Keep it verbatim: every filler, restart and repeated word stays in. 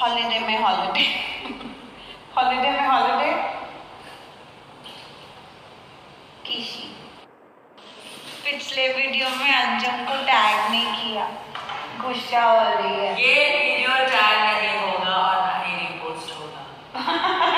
Holiday में holiday holiday में holiday किसी पिछले वीडियो में अंजम को टैग नहीं किया, गुस्सा हो रही है। ये वीडियो टैग नहीं होगा और ना ही रिपोस्ट होगा।